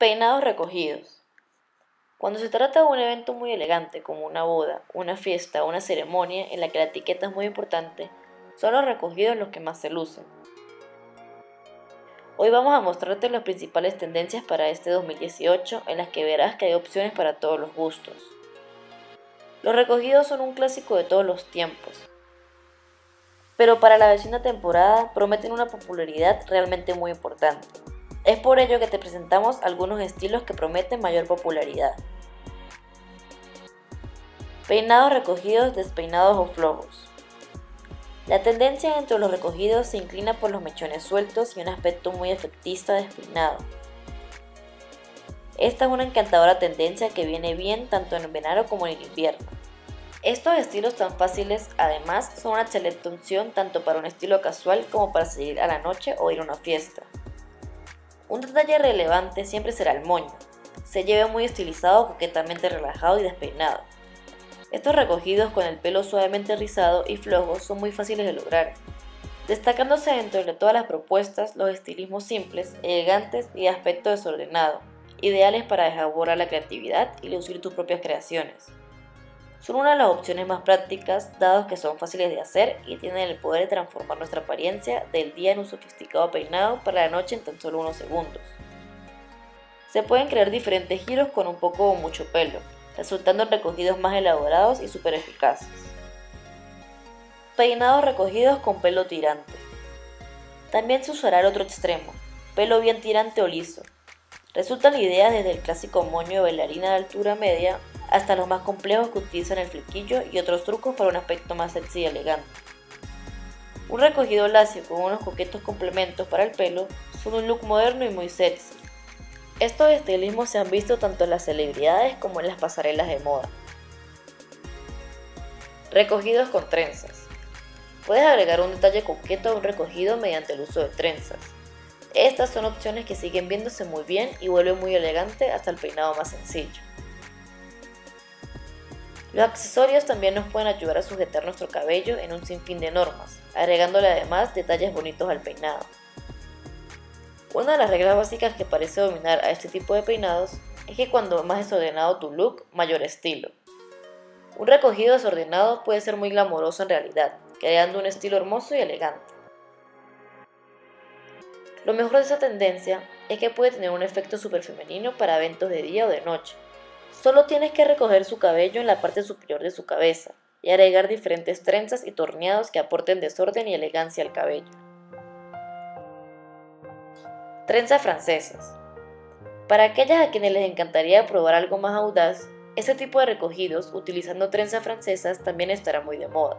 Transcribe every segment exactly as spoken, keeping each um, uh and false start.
Peinados recogidos. Cuando se trata de un evento muy elegante como una boda, una fiesta o una ceremonia en la que la etiqueta es muy importante, son los recogidos los que más se lucen. Hoy vamos a mostrarte las principales tendencias para este dos mil dieciocho en las que verás que hay opciones para todos los gustos. Los recogidos son un clásico de todos los tiempos, pero para la vecina temporada prometen una popularidad realmente muy importante. Es por ello que te presentamos algunos estilos que prometen mayor popularidad. Peinados recogidos, despeinados o flojos. La tendencia entre los recogidos se inclina por los mechones sueltos y un aspecto muy efectista despeinado. Esta es una encantadora tendencia que viene bien tanto en el verano como en el invierno. Estos estilos tan fáciles, además, son una excelente opción tanto para un estilo casual como para salir a la noche o ir a una fiesta. Un detalle relevante siempre será el moño. Se lleva muy estilizado, coquetamente relajado y despeinado. Estos recogidos con el pelo suavemente rizado y flojo son muy fáciles de lograr, destacándose dentro de todas las propuestas los estilismos simples, elegantes y de aspecto desordenado, ideales para dejar volar la creatividad y lucir tus propias creaciones. Son una de las opciones más prácticas, dados que son fáciles de hacer y tienen el poder de transformar nuestra apariencia del día en un sofisticado peinado para la noche en tan solo unos segundos. Se pueden crear diferentes giros con un poco o mucho pelo, resultando en recogidos más elaborados y súper eficaces. Peinados recogidos con pelo tirante. También se usará el otro extremo, pelo bien tirante o liso. Resultan ideas desde el clásico moño de bailarina de altura media hasta los más complejos que utilizan el flequillo y otros trucos para un aspecto más sexy y elegante. Un recogido lacio con unos coquetos complementos para el pelo son un look moderno y muy sexy. Estos estilismos se han visto tanto en las celebridades como en las pasarelas de moda. Recogidos con trenzas. Puedes agregar un detalle coqueto a un recogido mediante el uso de trenzas. Estas son opciones que siguen viéndose muy bien y vuelven muy elegante hasta el peinado más sencillo. Los accesorios también nos pueden ayudar a sujetar nuestro cabello en un sinfín de normas, agregándole además detalles bonitos al peinado. Una de las reglas básicas que parece dominar a este tipo de peinados es que cuando más desordenado tu look, mayor estilo. Un recogido desordenado puede ser muy glamoroso en realidad, creando un estilo hermoso y elegante. Lo mejor de esta tendencia es que puede tener un efecto súper femenino para eventos de día o de noche. Solo tienes que recoger su cabello en la parte superior de su cabeza y agregar diferentes trenzas y torneados que aporten desorden y elegancia al cabello. Trenzas francesas. Para aquellas a quienes les encantaría probar algo más audaz, este tipo de recogidos utilizando trenzas francesas también estará muy de moda.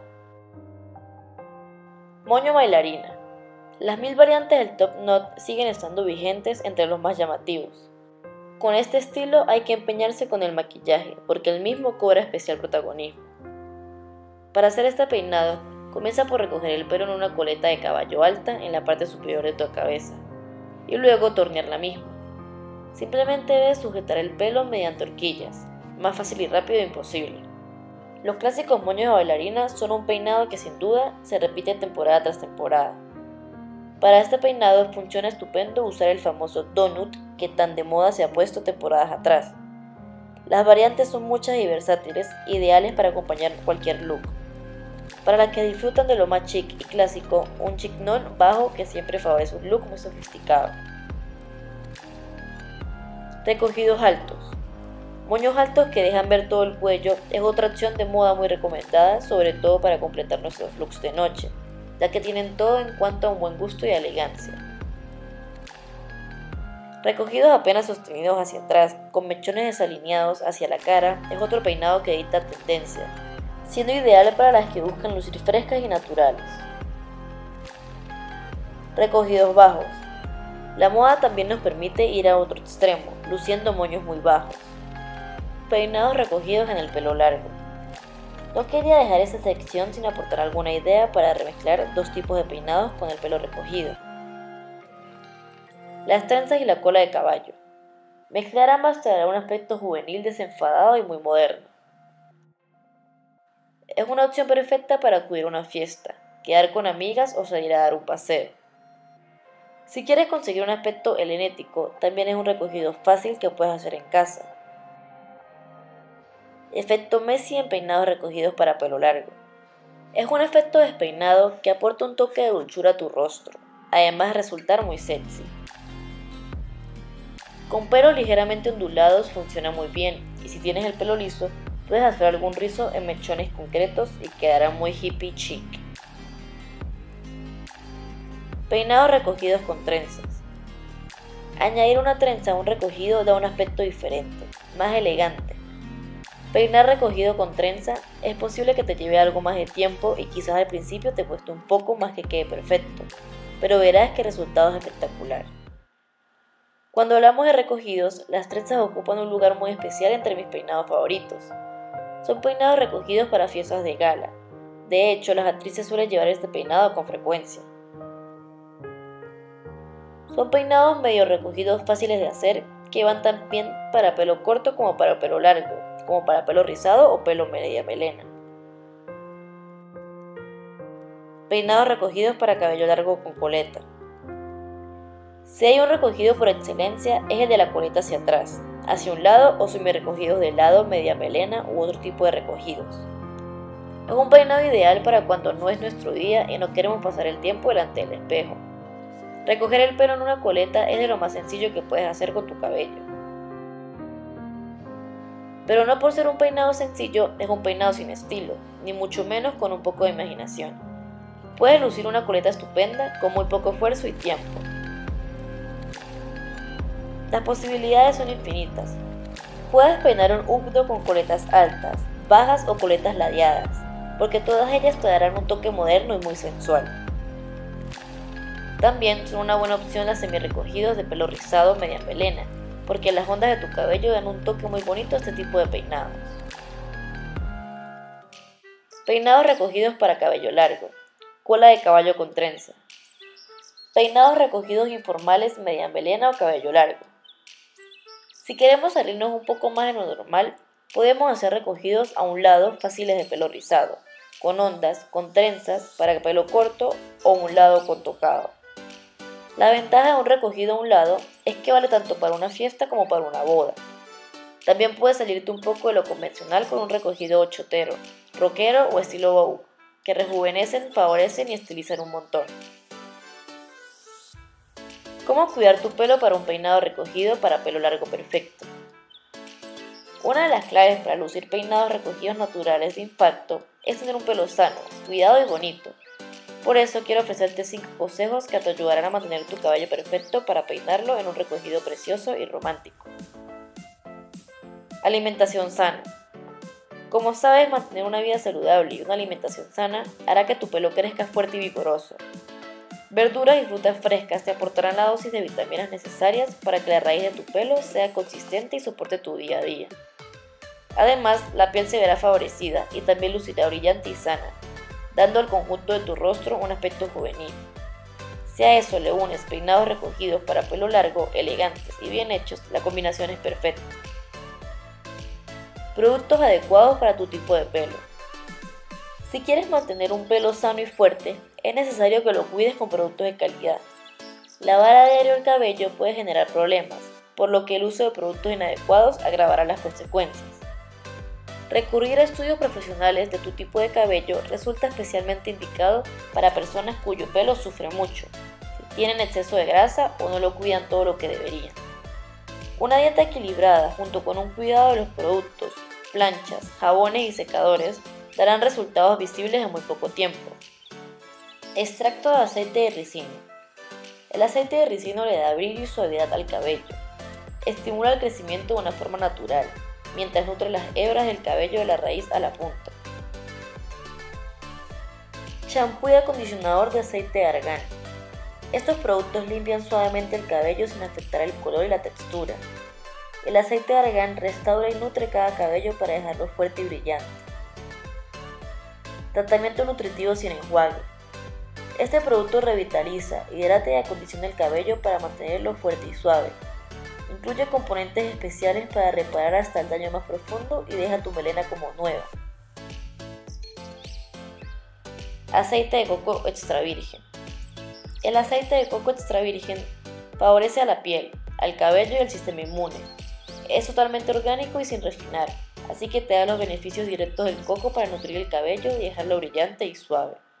Moño bailarina. Las mil variantes del top knot siguen estando vigentes entre los más llamativos. Con este estilo hay que empeñarse con el maquillaje, porque el mismo cobra especial protagonismo. Para hacer este peinado, comienza por recoger el pelo en una coleta de caballo alta en la parte superior de tu cabeza, y luego tornear la misma. Simplemente debes sujetar el pelo mediante horquillas, más fácil y rápido imposible. Los clásicos moños de bailarina son un peinado que sin duda se repite temporada tras temporada. Para este peinado funciona estupendo usar el famoso donut que tan de moda se ha puesto temporadas atrás. Las variantes son muchas y versátiles, ideales para acompañar cualquier look. Para las que disfrutan de lo más chic y clásico, un chignon bajo que siempre favorece un look muy sofisticado. Recogidos altos. Moños altos que dejan ver todo el cuello es otra opción de moda muy recomendada, sobre todo para completar nuestros looks de noche, ya que tienen todo en cuanto a un buen gusto y elegancia. Recogidos apenas sostenidos hacia atrás, con mechones desalineados hacia la cara, es otro peinado que dicta tendencia, siendo ideal para las que buscan lucir frescas y naturales. Recogidos bajos. La moda también nos permite ir a otro extremo, luciendo moños muy bajos. Peinados recogidos en el pelo largo. No quería dejar esta sección sin aportar alguna idea para remezclar dos tipos de peinados con el pelo recogido. Las trenzas y la cola de caballo. Mezclar ambas te dará un aspecto juvenil desenfadado y muy moderno. Es una opción perfecta para acudir a una fiesta, quedar con amigas o salir a dar un paseo. Si quieres conseguir un aspecto helenístico, también es un recogido fácil que puedes hacer en casa. Efecto Messi en peinados recogidos para pelo largo. Es un efecto despeinado que aporta un toque de dulzura a tu rostro, además de resultar muy sexy. Con pelos ligeramente ondulados funciona muy bien, y si tienes el pelo liso, puedes hacer algún rizo en mechones concretos y quedará muy hippie chic. Peinados recogidos con trenzas. Añadir una trenza a un recogido da un aspecto diferente, más elegante. Peinar recogido con trenza es posible que te lleve algo más de tiempo y quizás al principio te cueste un poco más que quede perfecto, pero verás que el resultado es espectacular. Cuando hablamos de recogidos, las trenzas ocupan un lugar muy especial entre mis peinados favoritos. Son peinados recogidos para fiestas de gala. De hecho, las actrices suelen llevar este peinado con frecuencia. Son peinados medio recogidos fáciles de hacer que van tan bien para pelo corto como para pelo largo, como para pelo rizado o pelo media melena. Peinados recogidos para cabello largo con coleta. Si hay un recogido por excelencia es el de la coleta hacia atrás, hacia un lado o semi recogidos de lado, media melena u otro tipo de recogidos. Es un peinado ideal para cuando no es nuestro día y no queremos pasar el tiempo delante del espejo. Recoger el pelo en una coleta es de lo más sencillo que puedes hacer con tu cabello. Pero no por ser un peinado sencillo es un peinado sin estilo, ni mucho menos con un poco de imaginación. Puedes lucir una coleta estupenda con muy poco esfuerzo y tiempo. Las posibilidades son infinitas. Puedes peinar un updo con coletas altas, bajas o coletas ladeadas, porque todas ellas te darán un toque moderno y muy sensual. También son una buena opción las semi-recogidos de pelo rizado media melena, porque las ondas de tu cabello dan un toque muy bonito a este tipo de peinados. Peinados recogidos para cabello largo. Cola de caballo con trenza. Peinados recogidos informales media melena o cabello largo. Si queremos salirnos un poco más de lo normal, podemos hacer recogidos a un lado fáciles de pelo rizado, con ondas, con trenzas para pelo corto o un lado con tocado. La ventaja de un recogido a un lado es que vale tanto para una fiesta como para una boda. También puedes salirte un poco de lo convencional con un recogido ochotero, rockero o estilo boho, que rejuvenecen, favorecen y estilizan un montón. ¿Cómo cuidar tu pelo para un peinado recogido para pelo largo perfecto? Una de las claves para lucir peinados recogidos naturales de impacto es tener un pelo sano, cuidado y bonito. Por eso quiero ofrecerte cinco consejos que te ayudarán a mantener tu cabello perfecto para peinarlo en un recogido precioso y romántico. Alimentación sana. Como sabes, mantener una vida saludable y una alimentación sana hará que tu pelo crezca fuerte y vigoroso. Verduras y frutas frescas te aportarán la dosis de vitaminas necesarias para que la raíz de tu pelo sea consistente y soporte tu día a día. Además, la piel se verá favorecida y también lucirá brillante y sana, dando al conjunto de tu rostro un aspecto juvenil. Si a eso le unes peinados recogidos para pelo largo, elegantes y bien hechos, la combinación es perfecta. Productos adecuados para tu tipo de pelo. Si quieres mantener un pelo sano y fuerte, es necesario que lo cuides con productos de calidad. Lavar a diario el cabello puede generar problemas, por lo que el uso de productos inadecuados agravará las consecuencias. Recurrir a estudios profesionales de tu tipo de cabello resulta especialmente indicado para personas cuyo pelo sufre mucho, si tienen exceso de grasa o no lo cuidan todo lo que deberían. Una dieta equilibrada junto con un cuidado de los productos, planchas, jabones y secadores darán resultados visibles en muy poco tiempo. Extracto de aceite de ricino. El aceite de ricino le da brillo y suavidad al cabello. Estimula el crecimiento de una forma natural, mientras nutre las hebras del cabello de la raíz a la punta. Champú y acondicionador de aceite de argán. Estos productos limpian suavemente el cabello sin afectar el color y la textura. El aceite de argán restaura y nutre cada cabello para dejarlo fuerte y brillante. Tratamiento nutritivo sin enjuague. Este producto revitaliza, hidrata y acondiciona el cabello para mantenerlo fuerte y suave. Incluye componentes especiales para reparar hasta el daño más profundo y deja tu melena como nueva. Aceite de coco extra virgen. El aceite de coco extra virgen favorece a la piel, al cabello y al sistema inmune. Es totalmente orgánico y sin refinar, así que te da los beneficios directos del coco para nutrir el cabello y dejarlo brillante y suave.